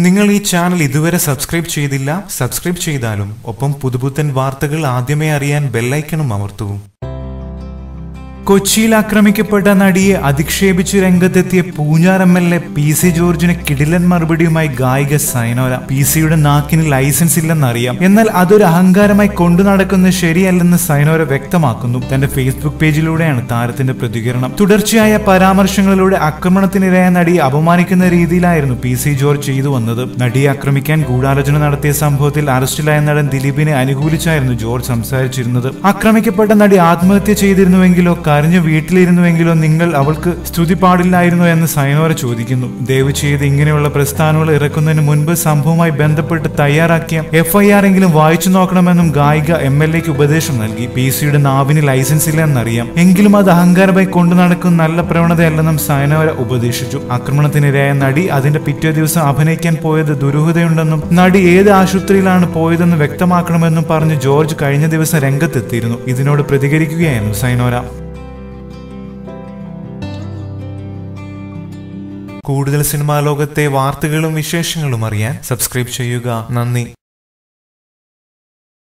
നിങ്ങൾ ഈ ചാനൽ ഇതുവരെ സബ്സ്ക്രൈബ് ചെയ്തില്ല, സബ്സ്ക്രൈബ് ചെയ്താലും ഒപ്പം പുതുപുത്തൻ വാർത്തകൾ ആദ്യമേ അറിയാൻ ബെൽ ഐക്കണും അമർത്തൂ. കൊച്ചിയിൽ ആക്രമിക്കപ്പെട്ട നടിയെ അധിക്ഷേപിച്ച് രംഗത്തെത്തിയ പൂഞ്ഞാർ MLA PC ജോർജിന് കിടിലൻ മറുപടിയുമായി ഗായിക സയനോര. PCയുടെ നാക്കിന് ലൈസൻസ് ഇല്ലെന്നറിയാം, എന്നാൽ അതൊരു അഹങ്കാരമായി കൊണ്ടു നടക്കുന്നത് ശരിയല്ലെന്ന് സയനോര വ്യക്തമാക്കുന്നു. തന്റെ ഫേസ്ബുക്ക് പേജിലൂടെയാണ് താരത്തിന്റെ പ്രതികരണം. തുടർച്ചയായ പരാമർശങ്ങളിലൂടെ ആക്രമണത്തിനിരയായ നടിയെ അപമാനിക്കുന്ന രീതിയിലായിരുന്നു PC ജോർജ് ചെയ്തു വന്നത്. നടിയെ ആക്രമിക്കാൻ ഗൂഢാലോചന നടത്തിയ സംഭവത്തിൽ അറസ്റ്റിലായ നടൻ ദിലീപിനെ അനുകൂലിച്ചായിരുന്നു ജോർജ് സംസാരിച്ചിരുന്നത്. ആക്രമിക്കപ്പെട്ട നടി ആത്മഹത്യ ചെയ്തിരുന്നുവെങ്കിലോ കരഞ്ഞു വീട്ടിലിരുന്നുവെങ്കിലോ നിങ്ങൾ അവൾക്ക് സ്തുതി പാടില്ലായിരുന്നോ എന്ന് സയനോര ചോദിക്കുന്നു. ദയവ് ചെയ്ത് ഇങ്ങനെയുള്ള പ്രസ്ഥാനങ്ങൾ ഇറക്കുന്നതിന് മുൻപ് സംഭവവുമായി ബന്ധപ്പെട്ട് തയ്യാറാക്കിയ FIR എങ്കിലും വായിച്ചു നോക്കണമെന്നും ഗായിക MLAക്ക് ഉപദേശം നൽകി. PCയുടെ നാവിന് ലൈസൻസ് ഇല്ല എന്നറിയാം, എങ്കിലും അത് അഹങ്കാരമായി കൊണ്ടു നടക്കുന്ന നല്ല പ്രവണതയല്ലെന്നും സയനോര ഉപദേശിച്ചു. ആക്രമണത്തിനിരയായ നടി അതിന്റെ പിറ്റേ ദിവസം അഭിനയിക്കാൻ പോയത് ദുരൂഹതയുണ്ടെന്നും നടി ഏത് ആശുപത്രിയിലാണ് പോയതെന്ന് വ്യക്തമാക്കണമെന്നും പറഞ്ഞ് ജോർജ് കഴിഞ്ഞ ദിവസം രംഗത്തെത്തിയിരുന്നു. ഇതിനോട് പ്രതികരിക്കുകയായിരുന്നു സയനോര. കൂടുതൽ സിനിമാ ലോകത്തെ വാർത്തകളും വിശേഷങ്ങളും അറിയാൻ സബ്സ്ക്രൈബ് ചെയ്യുക. നന്ദി.